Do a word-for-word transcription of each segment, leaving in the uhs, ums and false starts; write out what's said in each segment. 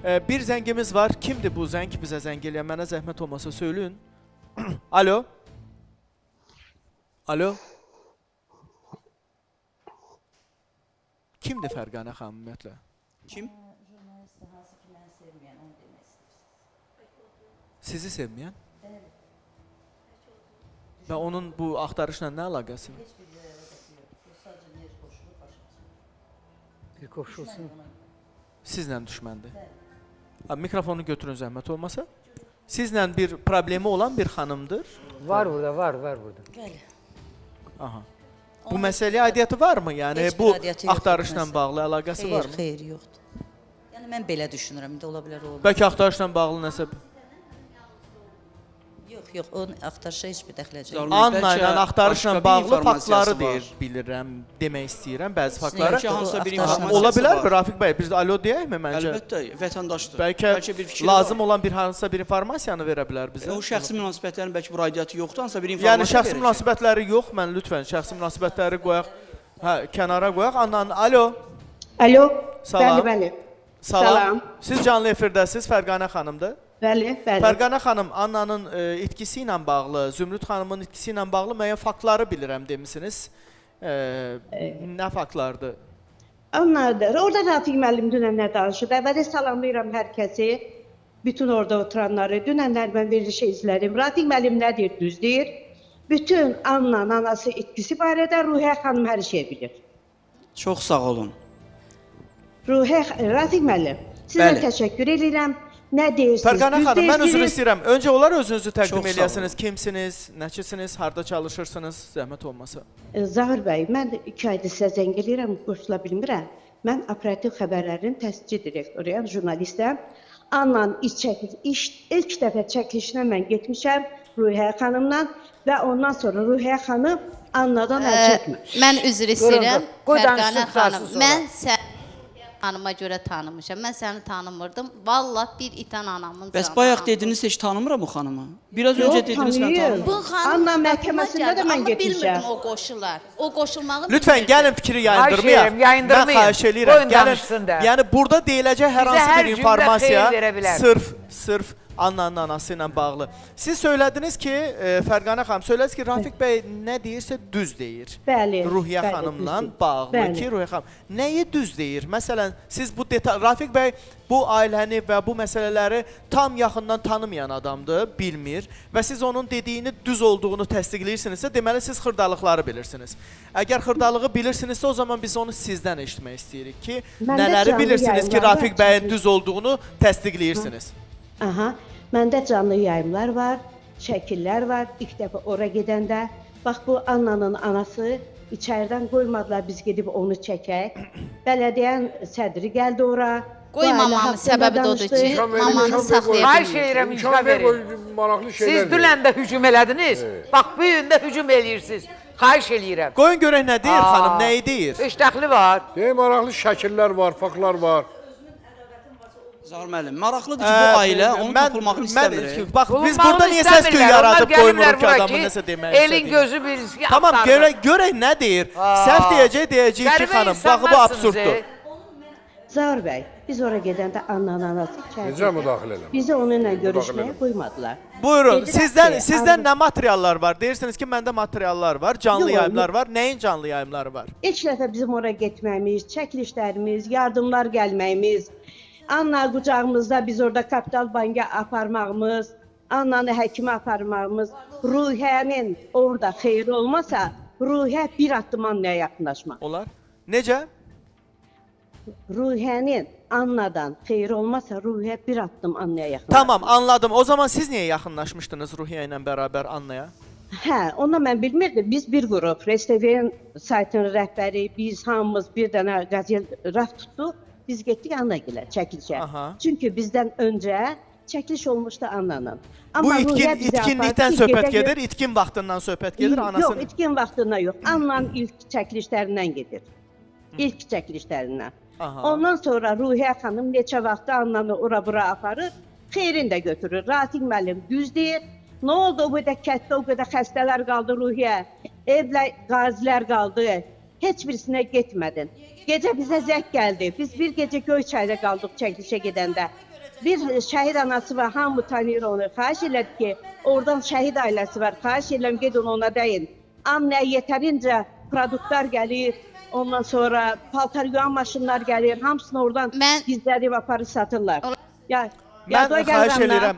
Ee, bir zəngimiz var. Kimdir bu zəng? Bizə zəng eləyən. Mənə zəhmət olmasa söyləyin. Alo. Alo. Kimdir Fərqanə xanım ümumiyyətlə? Kim? Sizi sevməyən? Və onun bu axtarışla nə əlaqəsi var? Bir qoşulsun. Sizlə düşməndir. Mikrofonu götürün zəhmət olmasa. Sizlə bir problemi olan bir xanımdır. Var burada, var, var burada. Bəli. Aha. Bu məsələyə aidiyyəti varmı? Yəni Heç bu bir aidiyyəti yoxdur axtarışla məsələ. bağlı əlaqəsi Xeyr, varmı? xeyr, yoxdur. Yəni mən belə düşünürəm, indi ola bilər, ola bilər. Bəlkə axtarışla bağlı nəsə? Yox, yox, onun axtarışa heç bir dəxləci yox. Anla ilə axtarışla bağlı faktları var. deyir, bilirəm, demək istəyirəm, bəzi faktları. Bəlkə hansısa bir Axtarışla informasiyası Ola bilər var. mi Rafiq bəy? Biz alo deyəkmi məncə? Əlbəttə, vətəndaşdır. Bəlkə bir fikri lazım var. olan bir hansısa bir informasiyanı verə bilər bizə. O şəxsi münasibətlərin bəlkə bir aidiyyəti yoxdur, hansısa bir informasiya Yəni şəxsi verəcək. münasibətləri yox, mən lütfən şəxsi münasibətləri qoyaq, hə, kənara qoyaq. Anlan, alo. Alo. Salam. Bəli, bəli. Salam. Salam. Siz canlı efirdəsiz, Fərqanə xanımdır. Bəli, bəli. Fərqanə xanım, Annanın e, itkisi ilə bağlı, Zümrüd xanımın itkisi ilə bağlı müəyyən faktları bilirəm demisiniz. E, nə faktlardır? Anladır. Orada Rafiq müəllim dünənlər danışır. Əvvələ salamlayıram hər kəsi. Bütün orada oturanları. Dünənlər mən verilişi izlədim. Rafiq müəllim nə deyir? Düz deyir. Bütün Annanın anası itkisi barədə Ruhiyyə xanım hər şey bilir. Çox sağ olun. Ruhiyyə, Rafiq müəllim, sizə Bəli. təşəkkür edirəm. Nə deyirsiniz? Fərqanə Düz xanım, mən üzr deyirsiniz. istəyirəm. Öncə onlar özünüzü Çox təqdim sağ eləyəsiniz. olun. Kimsiniz, nəçisiniz, harda çalışırsınız, zəhmət olmasa. Zahir bəy, mən iki aydır sizə zəng edirəm, qoşula bilmirəm. Mən operativ xəbərlərin təsdiqçi direktoruyam, jurnalistəm. Annanın iş çəkiliş, iş, ilk dəfə çəkilişinə mən getmişəm Ruhiyyə xanımla və ondan sonra Ruhiyyə xanım Annadan əl çəkmir. Mən üzr istəyirəm, Qoy Fərqanə danışsın, xanım. qutarsın sonra. Mən səni xanıma görə tanımışam. Mən səni tanımırdım. Vallah bir itan anamın Bəs canı bayaq anam. dediniz heç tanımıram o xanımı. Biraz Yox, öncə dediniz mən tanıyır. tanımıram. Bu xanım Anna qapıma məhkəməsində gəldi, də mən amma getmişəm. bilmirdim o qoşular. O qoşulmağı Lütfən bilmirdim. gəlin fikri yayındırmayaq. Xahiş edirəm, yayındırmayın. Mən xahiş eləyirəm. Qoyun Gəlin. danışsın da. Yəni burada deyiləcək hər Bizə hansı hər bir cümlə informasiya xeyir verə bilər. sırf, sırf Annanın anası ilə bağlı. Siz söylədiniz ki, e, Fərqanə xanım, söylədiniz ki, Rafiq bəy nə deyirsə düz deyir. Bəli. Ruhiyyə bəli, xanımla düzdür. bağlı Bəli. ki, Ruhiyyə xanım nəyi düz deyir? Məsələn, siz bu detal Rafiq bəy bu ailəni və bu məsələləri tam yaxından tanımayan adamdır, bilmir və siz onun dediyini düz olduğunu təsdiqləyirsinizsə, deməli siz xırdalıqları bilirsiniz. Əgər xırdalığı bilirsinizsə, o zaman biz onu sizdən eşitmək istəyirik ki, Məndə nələri canlı bilirsiniz ki, yayımlar Rafiq var. bəyin düz olduğunu təsdiqləyirsiniz. Aha, məndə canlı yayımlar var, şəkillər var. İlk dəfə ora gedəndə, bax bu Annanın anası içəridən qoymadılar biz gedib onu çəkək. Bələdiyyənin sədri gəldi ora. Qoy mamanın səbəbi də odur ki, mamanı saxlaya Xahiş bilmir. edirəm, İmkan imkan ver, verin. maraqlı şeylər Siz dünən də hücum elədiniz. Bax, bu gün də hücum eləyirsiniz. Xahiş eləyirəm. Qoyun görək nə deyir Aa, xanım, nəyi deyir? Heç dəxli var. Deyim, maraqlı şəkillər var, faktlar var. Zahir müəllim, maraqlıdır ki, bu ailə onun tapılmağını istəmir. Bax, biz Bulunmağını burada niyə səs-küy istəmirlər. yaradıb Onlar qoymuruq gəlirlər ki, bura adamın ki, nəsə demək elin istədiyini? gözü bilsin ki, Tamam, axtardı. görək, görək nə deyir. Aa, Səhv deyəcək, deyəcək ki, qəribə xanım, bax bu insanlarsınız, absurddur. e. Zahir bəy, biz ora gedəndə Annanın anası Necə içəridə. müdaxilə eləmir? Bizi onunla görüşməyə eləmir. qoymadılar. Buyurun, Dedilər sizdən ki, sizdən Arzu- nə materiallar var? Deyirsiniz ki, məndə materiallar var, canlı Yox, yayımlar yox. var. Nəyin canlı yayımları var? İlk dəfə bizim ora getməyimiz, çəkilişlərimiz, yardımlar gəlməyimiz, Anna qucağımızda biz orada Kapital Bank'a aparmağımız, Annanı həkimə aparmağımız, Ruhiyyənin orada xeyri olmasa, Ruhiyyə bir addım Annaya yaxınlaşmaq. Olar. Necə? Ruhiyyənin Annadan xeyri olmasa, Ruhiyyə bir addım Annaya yaxınlaşmaq. Tamam, anladım. O zaman siz niyə yaxınlaşmışdınız Ruhiyyə ilə bərabər Annaya? Hə, onu mən bilmirdim. Biz bir qrup, Resteverin saytının rəhbəri, biz hamımız bir dənə qazel raf tutduq. Biz getdik Annagilə çəkilişə. Aha. Çünki bizdən öncə çəkiliş olmuşdu Annanın. Bu Amma itkin, Ruhiyyə bizi itkinlikdən apardı, söhbət gedə- gedir, itkin vaxtından söhbət gedir, Yox, anasının. itkin vaxtından yox. Annanın ilk çəkilişlərindən gedir. İlk çəkilişlərindən. Aha. Ondan sonra Ruhiyyə xanım neçə vaxtı Annanı ora-bura aparır, xeyrini də götürür. Rafiq müəllim düz deyir. Nə oldu o qədər kətdə, o qədər xəstələr qaldı Ruhiyyə? Evlə qazilər qaldı. Heç birisinə getmədin. Gecə bizə zəng gəldi. Biz bir gecə Göyçayda qaldıq çəkilişə gedəndə. bir şəhid anası var, hamı tanıyır onu. Xahiş elədi ki, oradan şəhid ailəsi var. Xahiş edirəm, gedin ona deyin. Annəyə yetərincə produktlar gəlir, ondan sonra paltar yuyan maşınlar gəlir, hamısını oradan Mən- gizlədib aparıb satırlar. Ya, Mən yadıma xahiş gəlirəm edirəm.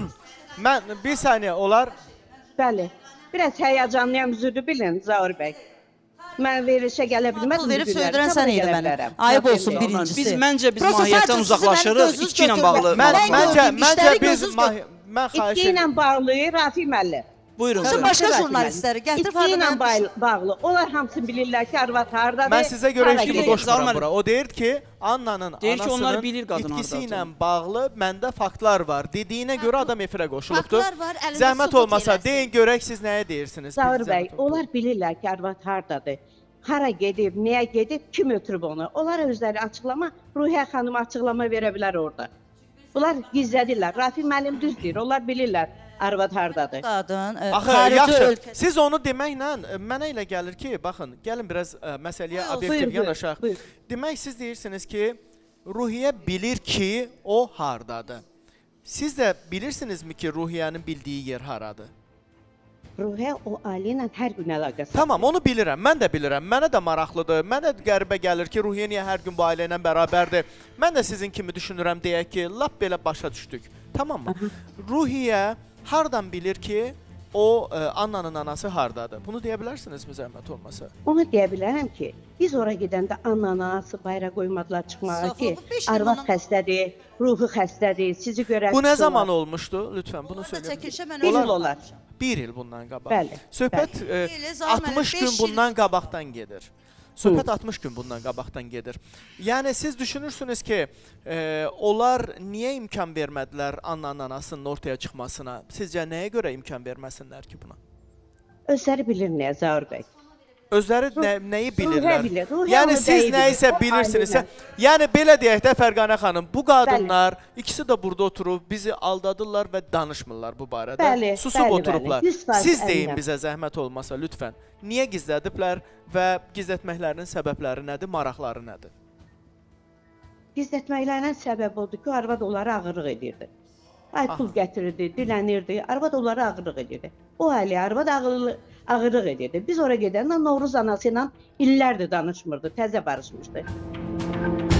Mən bir saniyə olar. Bəli. Biraz həyəcanlıyam, üzürdü bilin Zaur bəy. Mən verilişə gələ bilmədim. Pul verib bu günləri. söydürən Sabah sən gələ idi mənə. bilərəm. Ayıb Yox, olsun yox. birincisi. Biz məncə biz Prosta mahiyyətdən sadəcə uzaqlaşırıq. sizin İtki ilə gözünüz bağlı. Mən Ben məncə gördüm, məncə işləri biz gözünüz mah- mən xahiş İtki ilə edirəm. bağlı Rafi müəllim. Buyurun. Bütün buyurun. başqa Rafi jurnalistləri müəllim. gətirib İtki ilə hardan bağlı- bağlı. Onlar hamısı bilirlər ki, arvad hardadır. Mən sizə görə hara kimi gedir. qoşmuram Zaur bura. O deyir ki, Annanın Deyir ki, onlar anasının bilir qadın itkisi hardadır. ilə bağlı məndə faktlar var. Dediyinə görə adam efirə qoşulubdur. Faktlar var, əlində Zəhmət sübut olmasa eləsin. deyin görək siz nəyə deyirsiniz. Zaur Bir bəy, zəhmət olmasa. onlar bilirlər ki, arvad hardadır. Hara gedib, niyə gedib, kim ötürüb onu. Onlar özləri açıqlama, Ruhiyyə xanım açıqlama verə bilər orada. Bunlar gizlədirlər. Rafi müəllim düz deyir, onlar bilirlər arvad hardadır. Qadın, e, Axı xarici yaxşı. ölkə. Siz onu deməklə e, mənə elə gəlir ki, baxın, gəlin biraz ə, məsələyə Buyur, obyektiv buyur, yanaşaq. buyur. Demək siz deyirsiniz ki, Ruhiyyə bilir ki, o hardadır. Siz də bilirsinizmi ki, Ruhiyyənin bildiyi yer haradır? Ruhiyyə o ailə ilə hər gün əlaqəsi. Tamam, onu bilirəm. Mən də bilirəm. Mənə də maraqlıdır. Mənə də qəribə gəlir ki, Ruhiyyə niyə hər gün bu ailə ilə bərabərdir? Mən də sizin kimi düşünürəm deyək ki, lap belə başa düşdük. Tamam mı? Ruhiyyə hardan bilir ki, o ə, Annanın anası hardadır? Bunu deyə bilərsinizmi zəhmət olmasa? Onu deyə bilərəm ki, biz ora gedəndə ananın anası bayra qoymadılar çıxmağa Sağ ki, olun, beş il arvad bundan- xəstədir, ruhu xəstədir, sizi görək. Bu nə zaman olmuşdu? Lütfən bunu Orada söyləyin. çəkilişə mən Bir özüm il olar. Bir il bundan qabaq. Bəli, Söhbət bəli. e, Elə Zaur müəllim, altmış beş gün il- bundan qabaqdan gedir. Söhbət altmış gün bundan qabaqdan gedir. Yəni siz düşünürsünüz ki, e, onlar niyə imkan vermədilər Annanın anasının ortaya çıxmasına? Sizcə nəyə görə imkan verməsinlər ki buna? Özləri bilir nəyə Zaur bəy. Özləri nə, nəyi Ruhiyyə bilirlər? bilir, Ruhiyyə Yəni onu siz dəyi nə bilir, isə o bilirsinizsə, ailələr. yəni belə deyək də Fərqanə xanım, bu qadınlar ikisi də burada oturub bizi aldadırlar və danışmırlar bu barədə. Bəli, Susub bəli, oturublar. bəli. yüz faiz Siz deyin əminəm. bizə zəhmət olmasa lütfən. Niyə gizlədiblər və gizlətməklərinin səbəbləri nədir, maraqları nədir? Gizlətməklərinin səbəbi odur ki, arvad onları ağırlıq edirdi. Ay pul gətirirdi, dilənirdi, arvad onları ağırlıq edirdi. O ailə arvad ağırlıq, ağırlıq edirdi. Biz ora gedəndə Novruz anası ilə illərdir danışmırdı, təzə barışmışdı.